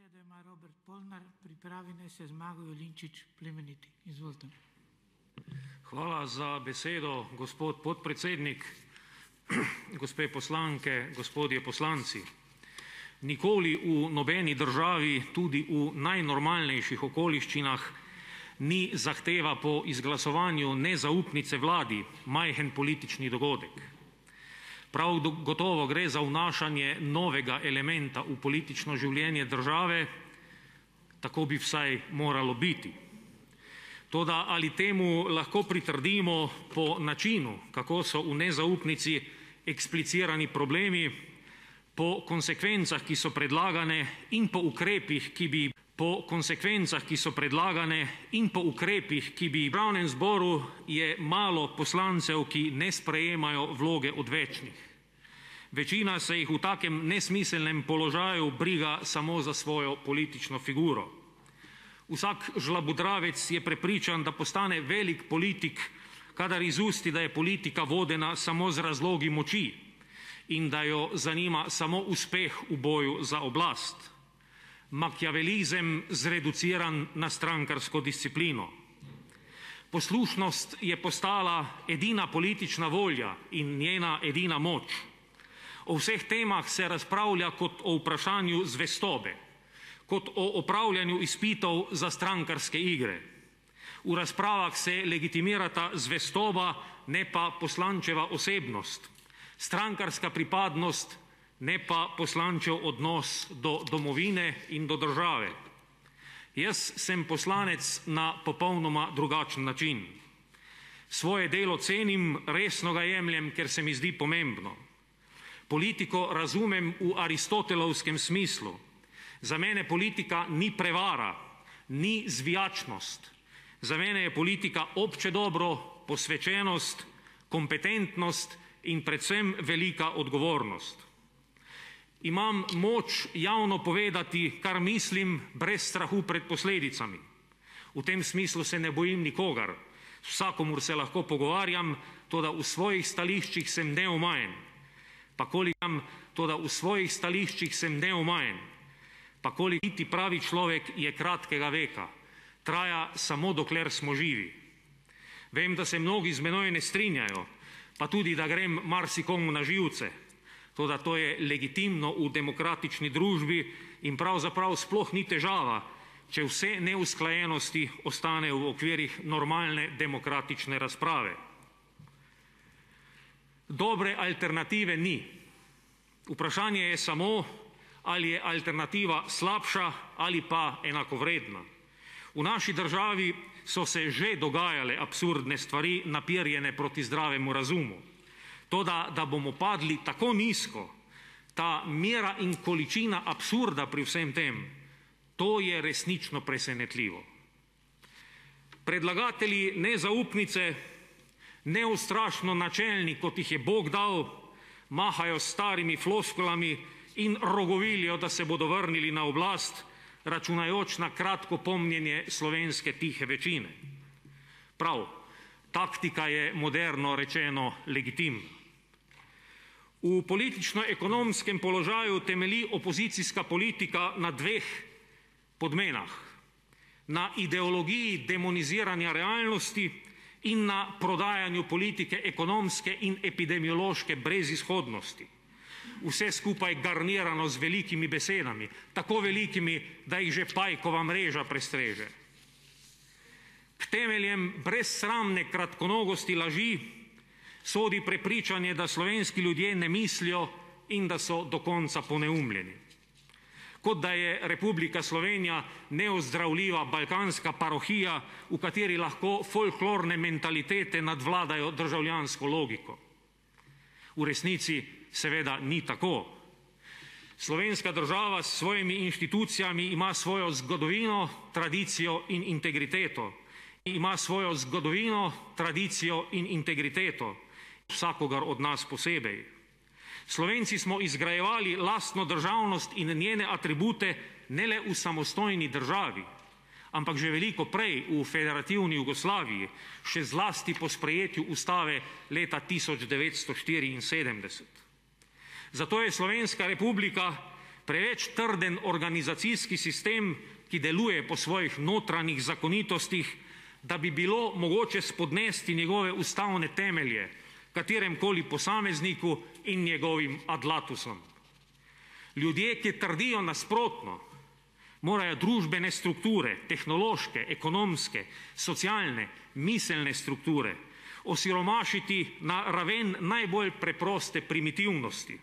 Besedo ima Robert Polnar, pripravi naj se Zmago Jelinčič Plemeniti. Izvolite. Hvala za besedo, gospod podpredsednik. Gospe poslanke, gospodje poslanci. Nikoli v nobeni državi, tudi v najnormalnejših okoliščinah, ni zahteva po izglasovanju nezaupnice vladi majhen politični dogodek. Prav gotovo gre za vnašanje novega elementa v politično življenje države, tako bi vsaj moralo biti. Toda ali temu lahko pritrdimo po načinu, kako so v nezaupnici eksplicirani problemi, po konsekvencah, ki so predlagane in po ukrepih, ki bi v Državnem zboru je malo poslancev, ki ne sprejemajo vloge odvečnih. Večina se jih v takem nesmiselnem položaju briga samo za svojo politično figuro. Vsak žlabudravec je prepričan, da postane velik politik, kadar izusti, da je politika vodena samo z razlogi moči in da jo zanima samo uspeh v boju za oblast. Makiavelizem zreduciran na strankarsko disciplino. Poslušnost je postala edina politična volja in njena edina moč. O vseh temah se razpravlja kot o vprašanju zvestobe, kot o opravljanju izpitov za strankarske igre. V razpravah se legitimirata zvestoba, ne pa poslančeva osebnost, strankarska pripadnost, ne pa poslančev odnos do domovine in do države. Jaz sem poslanec na popolnoma drugačen način. Svoje delo cenim, resno ga jemljem, ker se mi zdi pomembno. Politiko razumem v aristotelovskem smislu. Za mene politika ni prevara, ni zvijačnost. Za mene je politika obče dobro, posvečenost, kompetentnost in predvsem velika odgovornost. Imam moč javno povedati, kar mislim, brez strahu pred posledicami. V tem smislu se ne bojim nikogar. S vsakomur se lahko pogovarjam, toda v svojih stališčih sem neomajen. Pa koliko biti pravi človek je kratkega veka. Traja samo dokler smo živi. Vem, da se mnogi z menoj ne strinjajo, pa tudi, da grem marsikomu na živce. Toda to je legitimno v demokratični družbi in pravzaprav sploh ni težava, če vse neusklajenosti ostanejo v okvirih normalne demokratične razprave. Dobre alternative ni. Vprašanje je samo, ali je alternativa slabša ali pa enakovredna. V naši državi so se že dogajale absurdne stvari, naperjene proti zdravemu razumu. Toda, da bomo padli tako nizko, ta mera in količina absurda pri vsem tem, to je resnično presenetljivo. Predlagatelji nezaupnice, neustrašno načelni, kot jih je Bog dal, mahajo s starimi floskulami in rogovilijo, da se bodo vrnili na oblast, računajoč na kratko pomnjenje slovenske tihe večine. Prav, taktika je moderno rečeno legitimna. V politično-ekonomskem položaju temelji opozicijska politika na dveh podmenah. Na ideologiji demoniziranja realnosti in na prodajanju politike ekonomske in epidemiološke brezizhodnosti. Vse skupaj garnirano z velikimi besedami, tako velikimi, da jih že pajkova mreža prestreže. K temeljem brezsramne kratkonogosti laži sodi prepričanje, da slovenski ljudje ne mislijo in da so do konca poneumljeni. Kot da je Republika Slovenija neozdravljiva balkanska parohija, v kateri lahko folklorne mentalitete nadvladajo državljansko logiko. V resnici seveda ni tako. Slovenska država s svojimi inštitucijami ima svojo zgodovino, tradicijo in integriteto. Vsakogar od nas posebej. Slovenci smo izgrajevali lastno državnost in njene atribute ne le v samostojni državi, ampak že veliko prej v federativni Jugoslaviji, še zlasti po sprejetju ustave leta 1974. Zato je Slovenska republika preveč trden organizacijski sistem, ki deluje po svojih notranjih zakonitostih, da bi bilo mogoče spodnesti njegove ustavne temelje kateremkoli posamezniku in njegovim adlatusom. Ljudje, ki trdijo nasprotno, morajo družbene strukture, tehnološke, ekonomske, socialne, miselne strukture osiromašiti na raven najbolj preproste primitivnosti,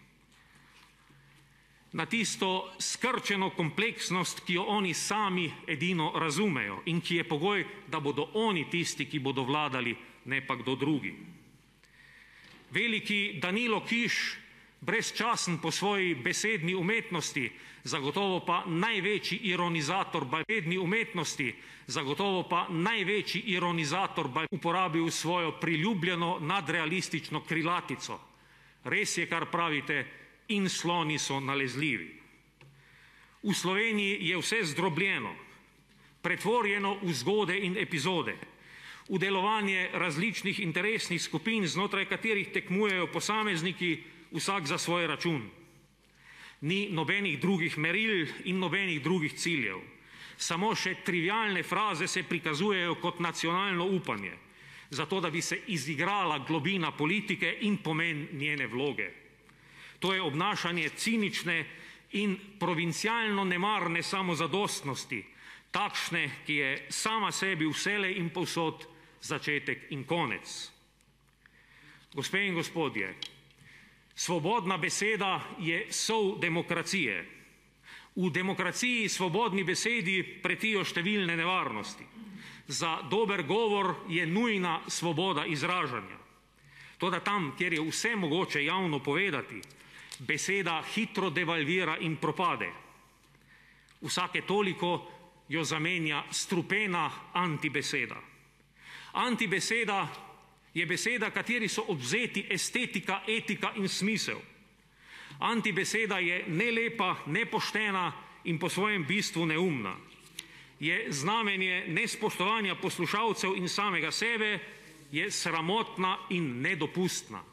na tisto skrčeno kompleksnost, ki jo oni sami edino razumejo in ki je pogoj, da bodo oni tisti, ki bodo vladali, ne pa kdo drugi. Veliki Danilo Kiš, brezčasen po svoji besedni umetnosti, zagotovo pa največji ironizator besedni umetnosti, zagotovo pa največji ironizator uporabil svojo priljubljeno nadrealistično krilatico. Res je, kar pravite, in sloni so nalezljivi. V Sloveniji je vse zdrobljeno, pretvorjeno v zgode in epizode, v delovanje različnih interesnih skupin, znotraj katerih tekmujejo posamezniki, vsak za svoj račun. Ni nobenih drugih meril in nobenih drugih ciljev. Samo še trivialne fraze se prikazujejo kot nacionalno upanje, zato da bi se izigrala globina politike in pomen njene vloge. To je obnašanje cinične in provincialno nemarne samozadostnosti, takšne, ki je sama sebi vselej in povsod začetek in konec. Gospe in gospodje, svobodna beseda je sol demokracije. V demokraciji svobodni besedi pretijo številne nevarnosti. Za dober govor je nujna svoboda izražanja. Toda tam, kjer je vse mogoče javno povedati, beseda hitro devalvira in propade. Vsake toliko jo zamenja strupena antibeseda. Antibeseda je beseda, kateri so odvzeti estetika, etika in smisel. Antibeseda je nelepa, nepoštena in po svojem bistvu neumna. Je znamenje nespoštovanja poslušalcev in samega sebe, je sramotna in nedopustna.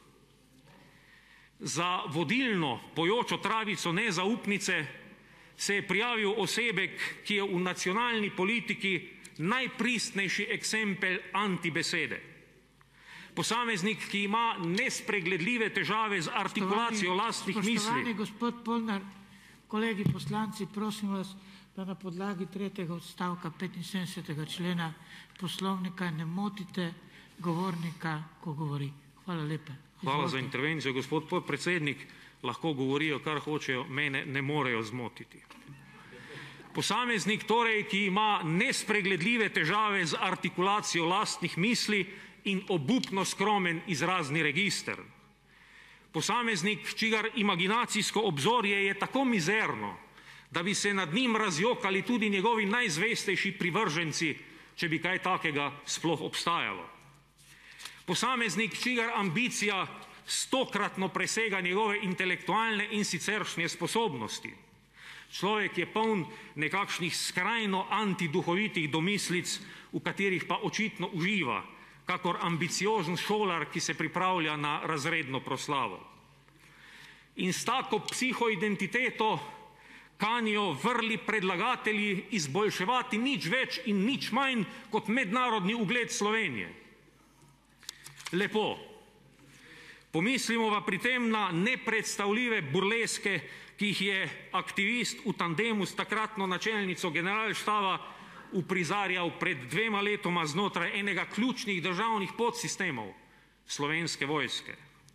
Za vodilno pojočo travico nezaupnice se je prijavil osebek, ki je v nacionalni politiki najpristnejši eksempel antibesede. Posameznik, ki ima nespregledljive težave z artikulacijo lastnih misli. Spoštovani gospod Polnar, kolegi poslanci, prosim vas, da na podlagi 3. odstavka 75. člena Poslovnika ne motite govornika, ko govori. Hvala lepa. Hvala za intervencijo, gospod podpredsednik. Lahko govorijo, kar hočejo, mene ne morejo zmotiti. Posameznik torej, ki ima nespregledljive težave z artikulacijo lastnih misli in obupno skromen izrazni register. Posameznik, čigar imaginacijsko obzorje je tako mizerno, da bi se nad njim razjokali tudi njegovi najzvestejši privrženci, če bi kaj takega sploh obstajalo. Posameznik, čigar ambicija 100-kratno presega njegove intelektualne in siceršnje sposobnosti. Človek je poln nekakšnih skrajno antiduhovitih domislic, v katerih pa očitno uživa, kakor ambiciozen šolar, ki se pripravlja na razredno proslavo. In s tako psihoidentiteto kanijo vrli predlagatelji izboljševati nič več in nič manj kot mednarodni ugled Slovenije. Lepo. Pomislimo pa pri tem na nepredstavljive burleske, ki jih je aktivist v tandemu s takratno načelnico generalštaba uprizarjal pred 2 letoma znotraj enega ključnih državnih podsistemov Slovenske vojske.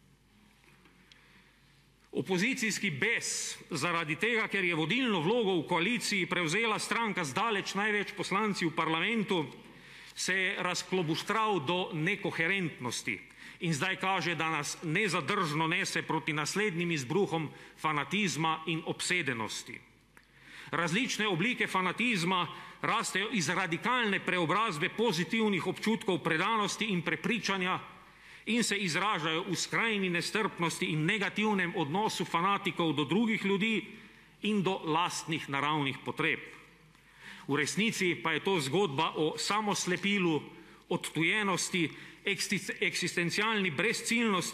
Opozicijski bes zaradi tega, ker je vodilno vlogo v koaliciji prevzela stranka z daleč največ poslanci v parlamentu, se je razklobuštral do nekoherentnosti in zdaj kaže, da nas nezadržno nese proti naslednjim izbruhom fanatizma in obsedenosti. Različne oblike fanatizma rastejo iz radikalne preobrazbe pozitivnih občutkov predanosti in prepričanja in se izražajo v skrajni nestrpnosti in negativnem odnosu fanatikov do drugih ljudi in do lastnih naravnih potreb. V resnici pa je to zgodba o samoslepilu, odtujenosti, eksistencialni brezciljnosti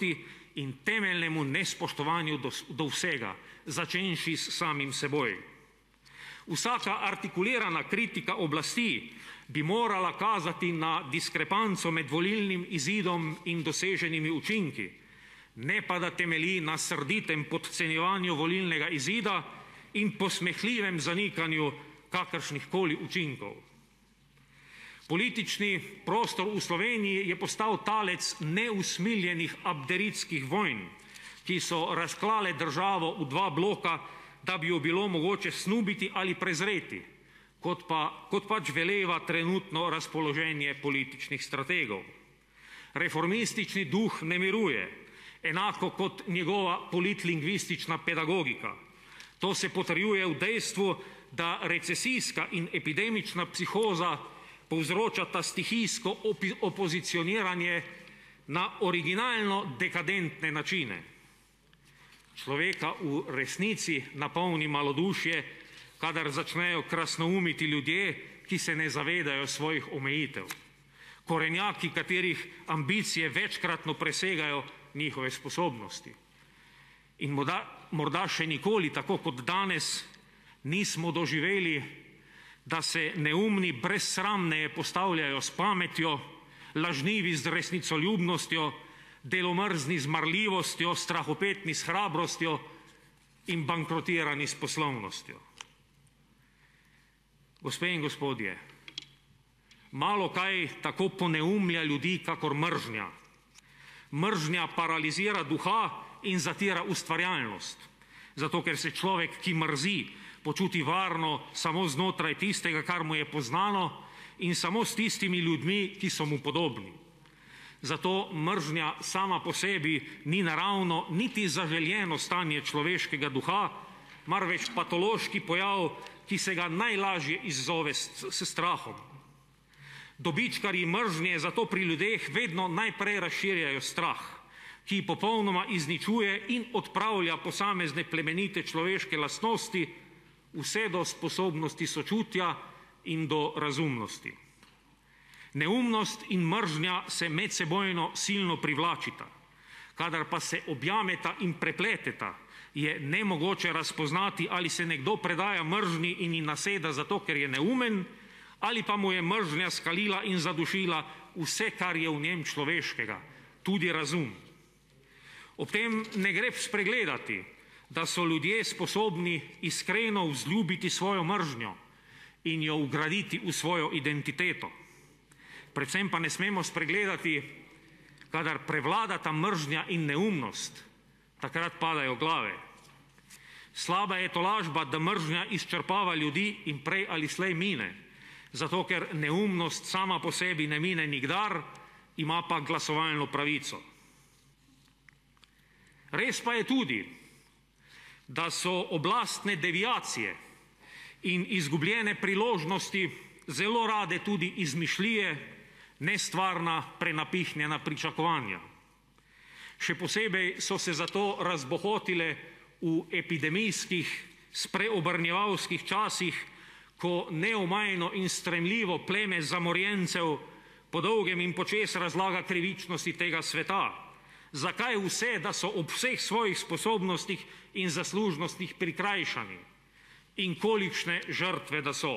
in temeljnemu nespoštovanju do vsega, začenši s samim seboj. Vsaka artikulirana kritika oblasti bi morala kazati na diskrepanco med volilnim izidom in doseženimi učinki, ne pa da temelji na srditem podcenjevanju volilnega izida in posmehljivem zanikanju kakršnihkoli učinkov. Politični prostor v Sloveniji je postal talec neusmiljenih abderitskih vojn, ki so razklale državo v dva bloka, da bi jo bilo mogoče snubiti ali prezreti, kot pač veleva trenutno razpoloženje političnih strategov. Reformistični duh ne miruje, enako kot njegova politlingvistična pedagogika. To se potrjuje v dejstvu, da recesijska in epidemična psihoza povzročata stihijsko opozicioniranje na originalno dekadentne načine. Človeka v resnici napolni malodušje, kadar začnejo krasnoumiti ljudje, ki se ne zavedajo svojih omejitev. Korenjaki, katerih ambicije večkratno presegajo njihove sposobnosti. In morda še nikoli, tako kot danes, nismo doživeli, da se neumni brezsramneje postavljajo s pametjo, lažnivi z resnicoljubnostjo, delomrzni z marljivostjo, strahopetni s hrabrostjo in bankrotirani s poslovnostjo. Gospe in gospodje, malo kaj tako poneumlja ljudi, kakor mržnja. Mržnja paralizira duha in zatira ustvarjalnost, zato ker se človek, ki mrzi, počuti varno samo znotraj tistega, kar mu je poznano, in samo s tistimi ljudmi, ki so mu podobni. Zato mržnja sama po sebi ni naravno niti zaželjeno stanje človeškega duha, marveč patološki pojav, ki se ga najlažje izzove s strahom. Dobičkarji mržnje zato pri ljudeh vedno najprej razširjajo strah, ki popolnoma izničuje in odpravlja posamezne plemenite človeške lastnosti, vse do sposobnosti sočutja in do razumnosti. Neumnost in mržnja se medsebojno silno privlačita. Kadar pa se objameta in prepleteta, je nemogoče razpoznati, ali se nekdo predaja mržnji in ji naseda zato, ker je neumen, ali pa mu je mržnja skalila in zadušila vse, kar je v njem človeškega, tudi razum. Ob tem ne gre spregledati, da so ljudje sposobni iskreno vzljubiti svojo mržnjo in jo vgraditi v svojo identiteto. Predvsem pa ne smemo spregledati, kadar prevladata mržnja in neumnost, takrat padajo glave. Slaba je tolažba, da mržnja izčrpava ljudi in prej ali slej mine, zato ker neumnost sama po sebi ne mine nikdar, ima pa glasovalno pravico. Res pa je tudi, da so oblastne deviacije in izgubljene priložnosti zelo rade tudi izmišljije, nestvarna, prenapihnjena pričakovanja. Še posebej so se zato razbohotile v epidemijskih, spreobrnjevalskih časih, ko neomajno in stremljivo pleme zamorjencev po dolgem in počez razlaga krivičnosti tega sveta. Zakaj vse, da so ob vseh svojih sposobnostih in zaslužnostih prikrajšani? In kolikšne žrtve da so?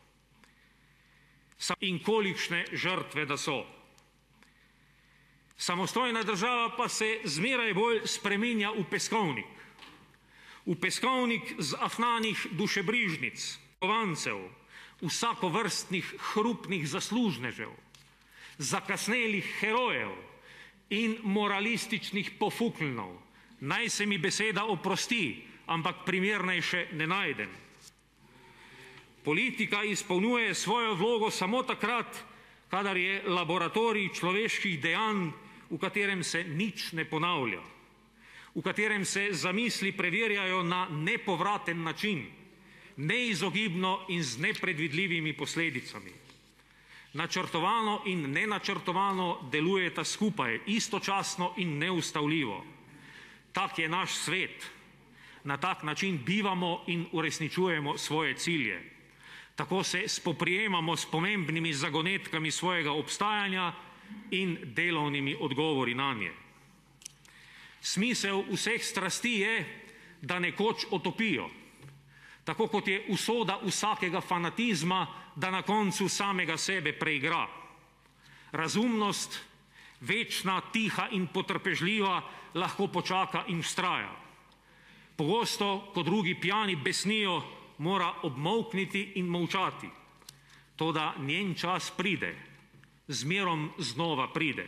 Samostojna država pa se zmeraj bolj spreminja v peskovnik. V peskovnik z afnanih dušebrižnic, kovancev, vsakovrstnih hrupnih zaslužnežev, zakasnelih herojev in moralističnih pofukljnov. Naj se mi beseda oprosti, ampak primernejše ne najdem. Politika izpolnjuje svojo vlogo samo takrat, kadar je laboratorij človeških dejanj, v katerem se nič ne ponavlja, v katerem se zamisli preverjajo na nepovraten način, neizogibno in z nepredvidljivimi posledicami. Načrtovano in nenačrtovano delujeta skupaj, istočasno in neustavljivo. Tak je naš svet. Na tak način bivamo in uresničujemo svoje cilje. Tako se spoprijemamo s pomembnimi zagonetkami svojega obstajanja in delovnimi odgovori nanje. Smisel vseh strasti je, da nekoč otopijo, tako kot je usoda vsakega fanatizma, da na koncu samega sebe preigra. Razumnost, večna, tiha in potrpežljiva, lahko počaka in vztraja. Pogosto, ko drugi pijani besnijo, mora obmolkniti in molčati. Toda njen čas pride, zmerom znova pride.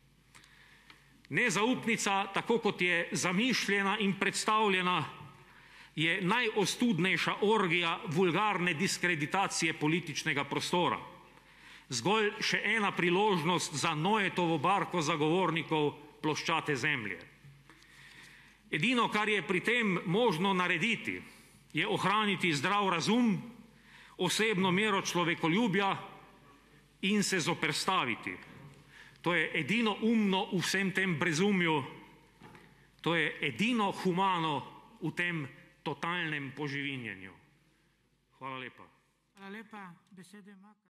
Nezaupnica, tako kot je zamišljena in predstavljena, je najostudnejša orgija vulgarne diskreditacije političnega prostora. Zgolj še ena priložnost za Noetovo barko zagovornikov ploščate zemlje. Edino, kar je pri tem možno narediti, je ohraniti zdrav razum, osebno mero človekoljubja in se zoperstaviti. To je edino umno v vsem tem brezumju, to je edino humano v tem totalnem poživinjenju. Hvala lepa. Hvala lepa. Besede ima